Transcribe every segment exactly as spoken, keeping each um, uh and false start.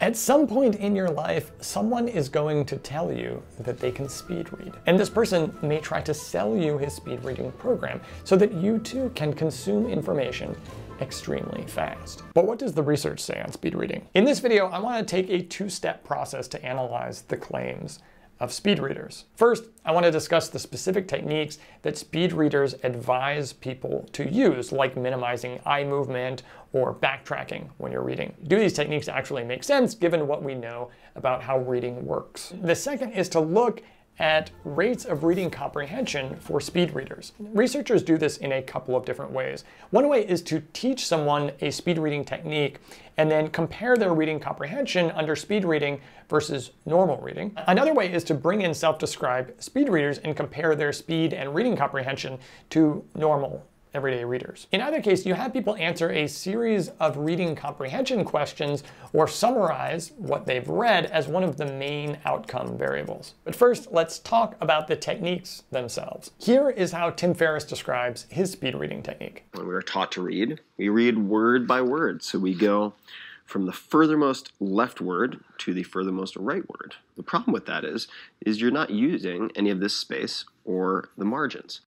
At some point in your life, someone is going to tell you that they can speed read. And this person may try to sell you his speed reading program so that you too can consume information extremely fast. But what does the research say on speed reading? In this video, I want to take a two-step process to analyze the claims of speed readers. First, I want to discuss the specific techniques that speed readers advise people to use, like minimizing eye movement or backtracking when you're reading. Do these techniques actually make sense given what we know about how reading works? The second is to look at rates of reading comprehension for speed readers. Researchers do this in a couple of different ways. One way is to teach someone a speed reading technique and then compare their reading comprehension under speed reading versus normal reading. Another way is to bring in self-described speed readers and compare their speed and reading comprehension to normal everyday readers. In either case, you have people answer a series of reading comprehension questions or summarize what they've read as one of the main outcome variables. But first, let's talk about the techniques themselves. Here is how Tim Ferris describes his speed reading technique. When we are taught to read, we read word by word. So we go from the furthermost left word to the furthermost right word. The problem with that is, is you're not using any of this space or the margins.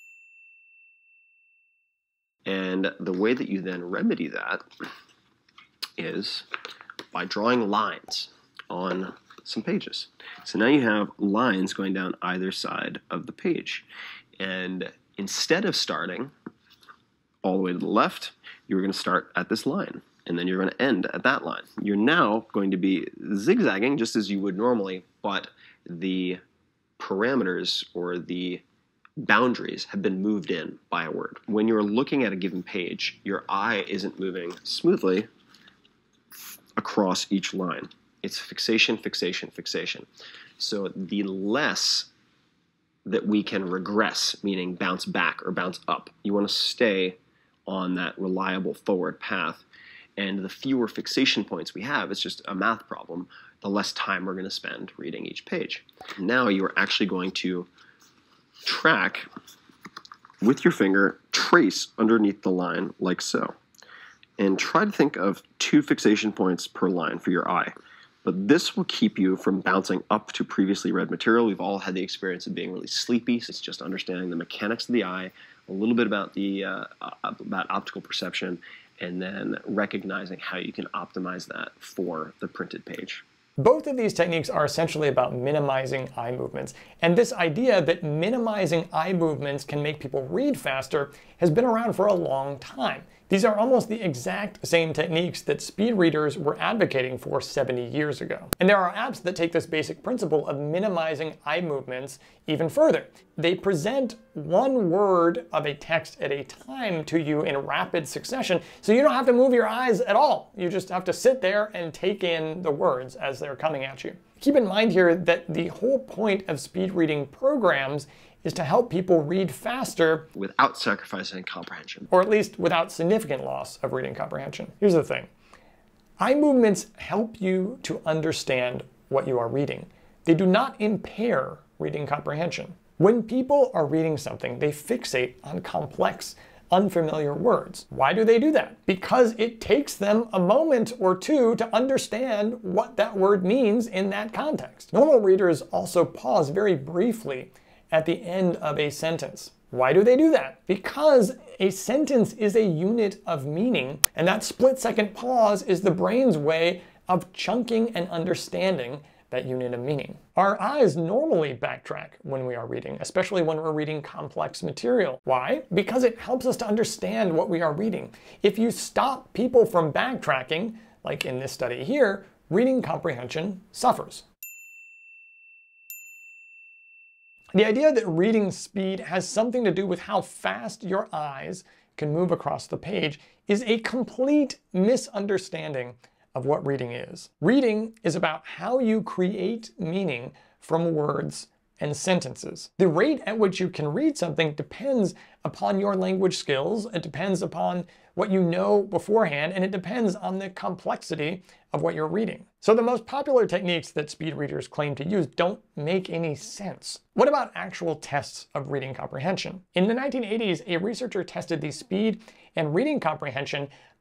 And the way that you then remedy that is by drawing lines on some pages. So now you have lines going down either side of the page. And instead of starting all the way to the left, you're going to start at this line. And then you're going to end at that line. You're now going to be zigzagging just as you would normally, but the parameters or the boundaries have been moved in by a word. When you're looking at a given page, your eye isn't moving smoothly across each line. It's fixation, fixation, fixation. So the less that we can regress, meaning bounce back or bounce up, you want to stay on that reliable forward path. And the fewer fixation points we have, it's just a math problem, the less time we're going to spend reading each page. Now you're actually going to track with your finger, trace underneath the line like so. And try to think of two fixation points per line for your eye. But this will keep you from bouncing up to previously read material. We've all had the experience of being really sleepy, so it's just understanding the mechanics of the eye, a little bit about the uh, about optical perception, and then recognizing how you can optimize that for the printed page. Both of these techniques are essentially about minimizing eye movements. And this idea that minimizing eye movements can make people read faster has been around for a long time. These are almost the exact same techniques that speed readers were advocating for seventy years ago. And there are apps that take this basic principle of minimizing eye movements even further. They present one word of a text at a time to you in rapid succession, so you don't have to move your eyes at all. You just have to sit there and take in the words as they're coming at you. Keep in mind here that the whole point of speed reading programs is to help people read faster without sacrificing comprehension, or at least without significant loss of reading comprehension. Here's the thing. Eye movements help you to understand what you are reading. They do not impair reading comprehension. When people are reading something, they fixate on complex, unfamiliar words. Why do they do that? Because it takes them a moment or two to understand what that word means in that context. Normal readers also pause very briefly at the end of a sentence. Why do they do that? Because a sentence is a unit of meaning, and that split-second pause is the brain's way of chunking and understanding that unit of meaning. Our eyes normally backtrack when we are reading, especially when we're reading complex material. Why? Because it helps us to understand what we are reading. If you stop people from backtracking, like in this study here, reading comprehension suffers. The idea that reading speed has something to do with how fast your eyes can move across the page is a complete misunderstanding of what reading is. Reading is about how you create meaning from words and sentences. The rate at which you can read something depends upon your language skills, it depends upon what you know beforehand, and it depends on the complexity of what you're reading. So the most popular techniques that speed readers claim to use don't make any sense. What about actual tests of reading comprehension? In the nineteen eighties, a researcher tested the speed and reading comprehension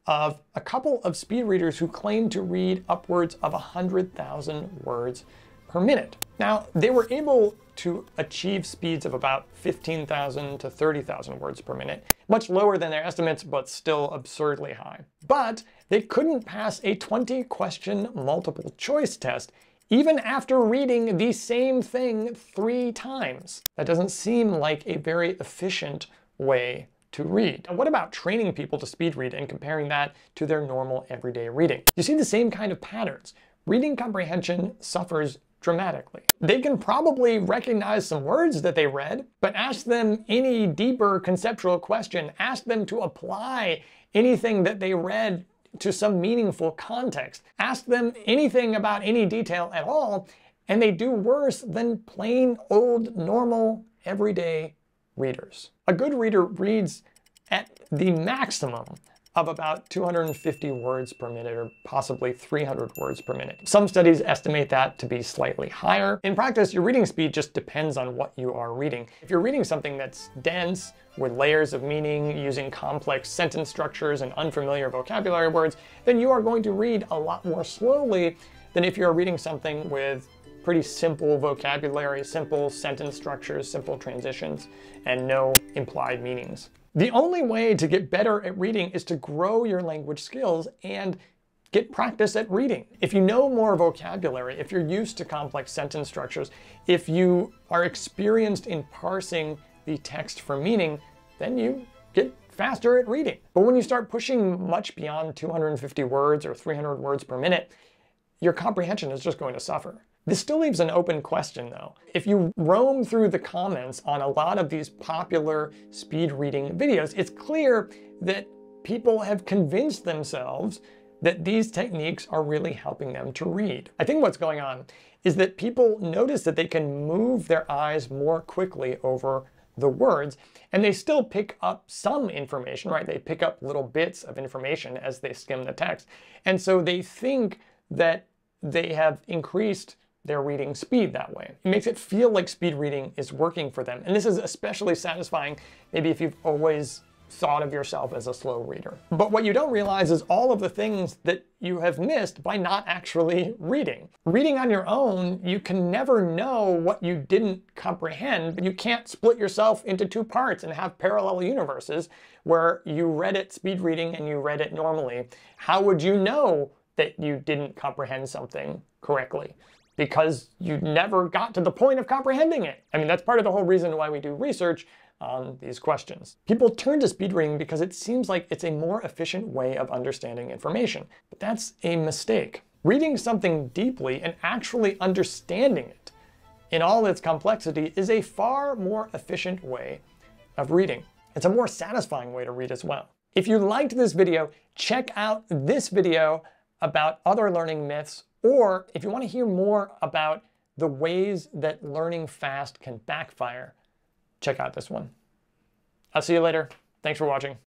of a couple of speed readers who claimed to read upwards of one hundred thousand words per minute. Now, they were able to achieve speeds of about fifteen thousand to thirty thousand words per minute, much lower than their estimates, but still absurdly high. But they couldn't pass a twenty question multiple choice test, even after reading the same thing three times. That doesn't seem like a very efficient way to read. And what about training people to speed read and comparing that to their normal everyday reading? You see the same kind of patterns. Reading comprehension suffers dramatically. They can probably recognize some words that they read, but ask them any deeper conceptual question, ask them to apply anything that they read to some meaningful context, ask them anything about any detail at all, and they do worse than plain old normal everyday readers. A good reader reads at the maximum of about two hundred fifty words per minute, or possibly three hundred words per minute. Some studies estimate that to be slightly higher. In practice, your reading speed just depends on what you are reading. If you're reading something that's dense, with layers of meaning, using complex sentence structures and unfamiliar vocabulary words, then you are going to read a lot more slowly than if you're reading something with pretty simple vocabulary, simple sentence structures, simple transitions, and no implied meanings. The only way to get better at reading is to grow your language skills and get practice at reading. If you know more vocabulary, if you're used to complex sentence structures, if you are experienced in parsing the text for meaning, then you get faster at reading. But when you start pushing much beyond two hundred fifty words or three hundred words per minute, your comprehension is just going to suffer. This still leaves an open question though. If you roam through the comments on a lot of these popular speed reading videos, it's clear that people have convinced themselves that these techniques are really helping them to read. I think what's going on is that people notice that they can move their eyes more quickly over the words, and they still pick up some information, right? They pick up little bits of information as they skim the text. And so they think that they have increased their reading speed that way. It makes it feel like speed reading is working for them. And this is especially satisfying maybe if you've always thought of yourself as a slow reader. But what you don't realize is all of the things that you have missed by not actually reading. Reading on your own, you can never know what you didn't comprehend, but you can't split yourself into two parts and have parallel universes where you read it speed reading and you read it normally. How would you know that you didn't comprehend something correctly? Because you never got to the point of comprehending it. I mean, that's part of the whole reason why we do research on these questions. People turn to speed reading because it seems like it's a more efficient way of understanding information, but that's a mistake. Reading something deeply and actually understanding it in all its complexity is a far more efficient way of reading. It's a more satisfying way to read as well. If you liked this video, check out this video about other learning myths, or if you want to hear more about the ways that learning fast can backfire, check out this one. I'll see you later. Thanks for watching.